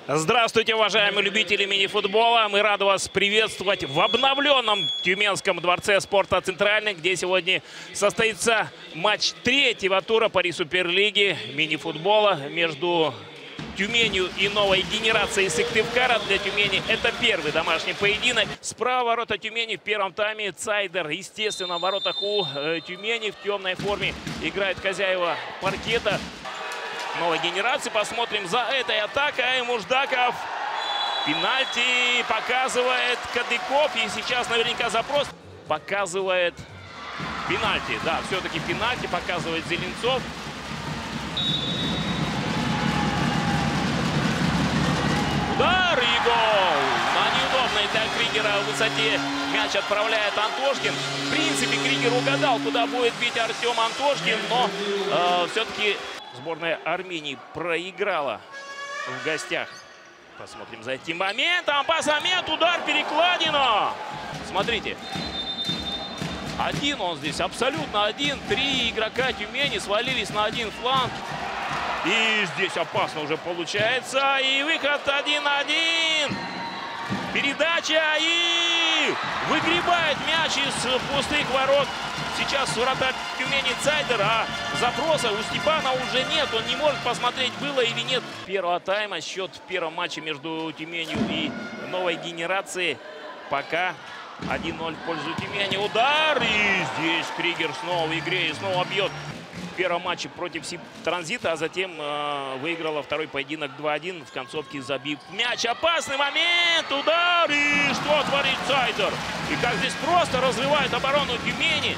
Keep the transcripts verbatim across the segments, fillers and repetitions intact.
Здравствуйте, уважаемые любители мини-футбола. Мы рады вас приветствовать в обновленном Тюменском дворце спорта «Центральный», где сегодня состоится матч третьего тура Пари Суперлиги мини-футбола между Тюменью и новой генерацией Сыктывкара. Для Тюмени это первый домашний поединок. Справа ворота Тюмени в первом тайме Цайдер. Естественно, в воротах у э, Тюмени в темной форме играют хозяева паркета новой генерации. Посмотрим за этой атакой. Муждаков. Пенальти показывает Кадыков. И сейчас наверняка запрос показывает пенальти. Да, все-таки пенальти показывает Зеленцов. Удар и гол! На неудобной для Кригера высоте мяч отправляет Антошкин. В принципе, Кригер угадал, куда будет бить Артем Антошкин, но э, все-таки сборная Армении проиграла в гостях. Посмотрим за этим моментом. Пас момент, удар, перекладина. Смотрите. Один он здесь, абсолютно один. Три игрока Тюмени свалились на один фланг. И здесь опасно уже получается. И выход один-один. Передача и выгребает мяч из пустых ворот. Сейчас вратарь Тюмени Цайдер, а запроса у Степана уже нет. Он не может посмотреть, было или нет. Первого тайма счет в первом матче между Тюменью и новой генерацией пока один ноль в пользу Тюмени. Удар, и здесь Кригер снова в игре и снова бьет. В первом матче против Сибтранзита, а затем э, выиграла второй поединок два-один, в концовке забив мяч. Опасный момент, удар, и что творит Цайдер? И как здесь просто разрывает оборону Тюмени.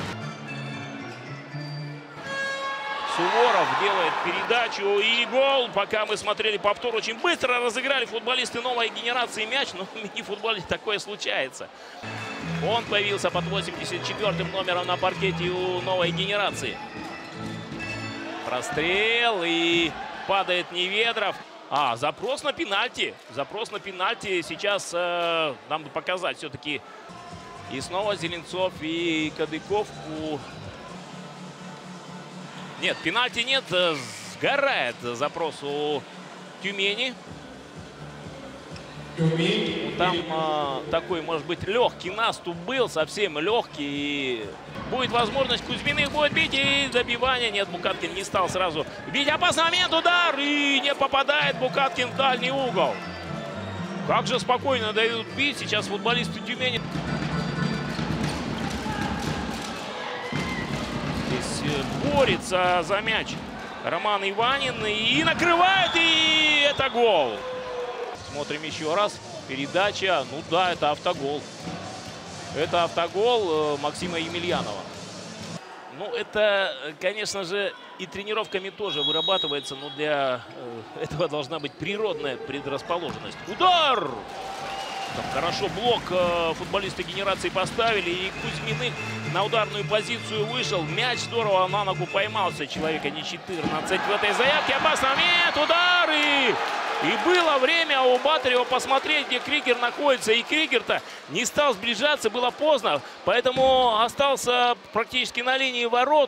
Суворов делает передачу и гол. Пока мы смотрели повтор, очень быстро разыграли футболисты новой генерации мяч, но в мини-футболе такое случается. Он появился под восемьдесят четвёртым номером на паркете у новой генерации. Прострел, и падает Неведров. А, запрос на пенальти. Запрос на пенальти сейчас э, нам показать все-таки. И снова Зеленцов и Кадыков. У... Нет, пенальти нет. Сгорает запрос у Тюмени. Там э, такой, может быть, легкий наступ был, совсем легкий. И будет возможность, Кузьминых будет бить, и забивание. Нет, Букаткин не стал сразу бить. Опасный момент, удар, и не попадает Букаткин в дальний угол. Как же спокойно дают бить сейчас футболисты Тюмени. Здесь борется за мяч Роман Иванин и накрывает, и это гол. Смотрим еще раз. Передача. Ну да, это автогол. Это автогол Максима Емельянова. Ну, это, конечно же, и тренировками тоже вырабатывается, но для этого должна быть природная предрасположенность. Удар! Там хорошо блок футболисты генерации поставили, и Кузьминых на ударную позицию вышел. Мяч здорово на ногу поймался. Человека не четырнадцать в этой заявке. Опасный момент, удар! И... И было время у Батарева посмотреть, где Кригер находится. И Кригер-то не стал сближаться, было поздно. Поэтому остался практически на линии ворот.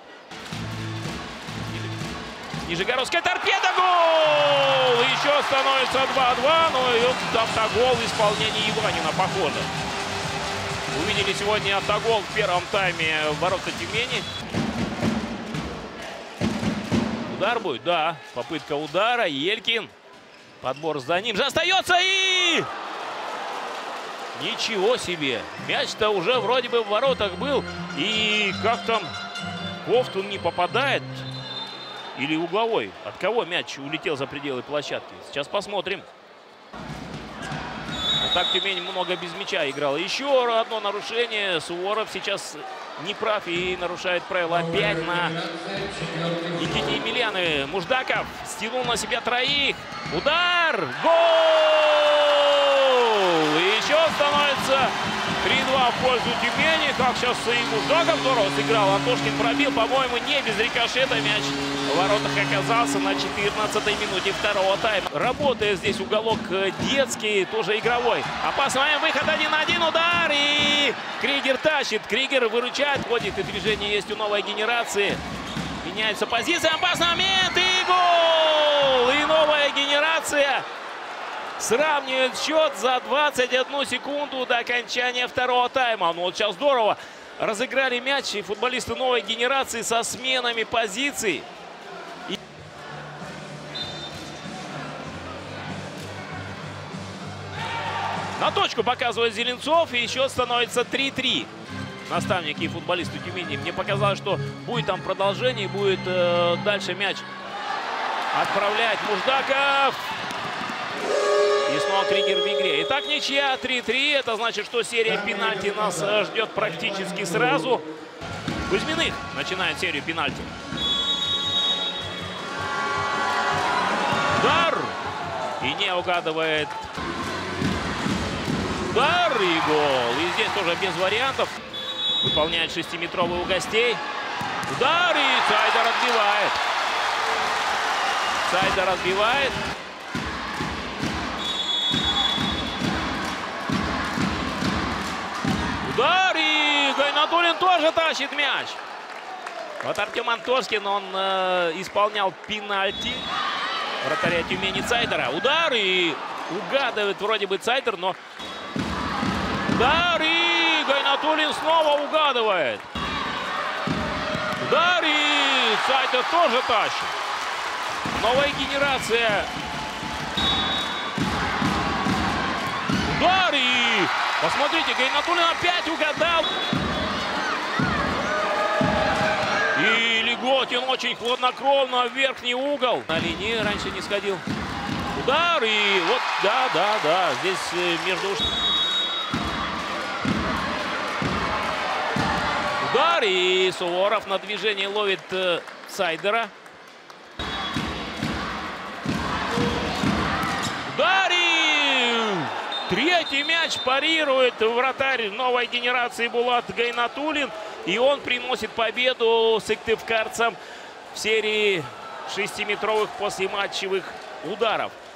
Нижегородская торпеда, гол! Еще становится два-два, но и вот автогол в исполнении Иванина, похоже. Увидели сегодня автогол в первом тайме в ворота Тюмени. Удар будет? Да, попытка удара. Елькин. Подбор за ним же остается, и... Ничего себе! Мяч-то уже вроде бы в воротах был. И как там Ковтун не попадает? Или угловой? От кого мяч улетел за пределы площадки? Сейчас посмотрим. Так Тюмень много без мяча играла. Еще одно нарушение. Суворов сейчас не прав и нарушает правила опять на Никите Емельянове. Муждаков стянул на себя троих. Удар! Гол! И еще становится три-два в пользу Тюмени. Как сейчас и Муждаков здорово сыграл. Антошкин пробил, по-моему, не без рикошета. Мяч в воротах оказался на четырнадцатой минуте второго тайма. Работает здесь уголок детский, тоже игровой. Опасный выход один на один, удар, и Кригер тащит. Кригер выручает, ходит, и движение есть у новой генерации. Меняется позиция, опасный момент, и гол! И новая генерация сравнивает счет за двадцать одну секунду до окончания второго тайма. Ну вот сейчас здорово разыграли мяч и футболисты новой генерации со сменами позиций. И... На точку показывает Зеленцов, и счет становится три-три. Наставники и футболисты Тюмени. Мне показалось, что будет там продолжение, будет э, дальше мяч отправлять Муждаков. И снова триггер в игре. Итак, ничья три-три. Это значит, что серия пенальти нас ждет практически сразу. Кузьминых начинает серию пенальти. Удар. И не угадывает. Удар и гол. И здесь тоже без вариантов. Выполняет шестиметровый у гостей. Удар, и Цайдер отбивает. Цайдер отбивает. Удар, и Гайнатуллин тоже тащит мяч. Вот Артем Антошкин, он э, исполнял пенальти вратаря Тюмени Цайдера. Удар, и угадывает вроде бы Цайдер, но... Удар, и Гайнатуллин снова угадывает. Удар, и Цайдер тоже тащит. Новая генерация. Удар, и... Посмотрите, Гайнатуллин опять угадал. И Леготин очень хладнокровно в верхний угол. На линии раньше не сходил. Удар, и вот, да, да, да, здесь между... Удар, и Суворов на движении ловит э, Цайдера. Удар, и третий мяч парирует вратарь новой генерации Булат Гайнатуллин. И он приносит победу сыктывкарцам в серии шестиметровых послематчевых ударов.